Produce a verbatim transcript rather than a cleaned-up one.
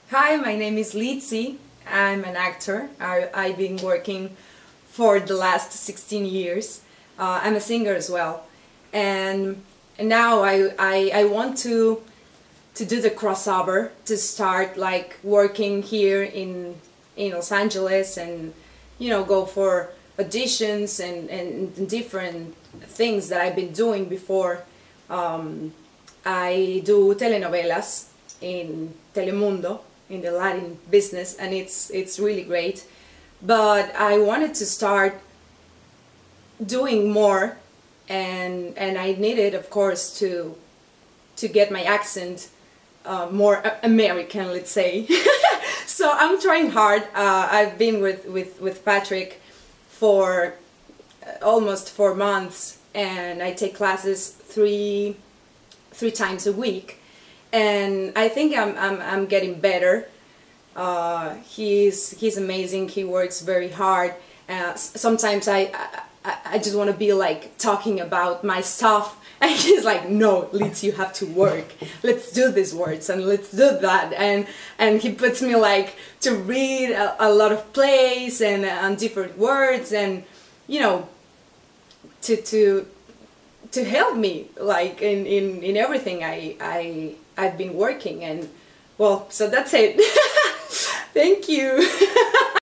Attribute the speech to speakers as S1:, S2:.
S1: Hi, my name is Litzy. I'm an actor. I, I've been working for the last sixteen years. Uh, I'm a singer as well. And, and now I, I, I want to, to do the crossover, to start like working here in, in Los Angeles and, you know, go for auditions and, and different things that I've been doing before. Um, I do telenovelas in Telemundo, in the Latin business, and it's it's really great. But I wanted to start doing more, and and I needed, of course, to to get my accent uh, more American, let's say. So I'm trying hard. Uh, I've been with with with Patrick for almost four months, and I take classes three three times a week. And I think I'm, I'm, I'm getting better. Uh, he's, he's amazing, he works very hard. Uh, sometimes I, I, I just want to be like talking about my stuff, and he's like, no, Litz, you have to work. Let's do these words and let's do that. And, and he puts me like to read a, a lot of plays and, and different words, and, you know, to, to, to help me like in, in, in everything I, I, I've been working. And well, so that's it. Thank you.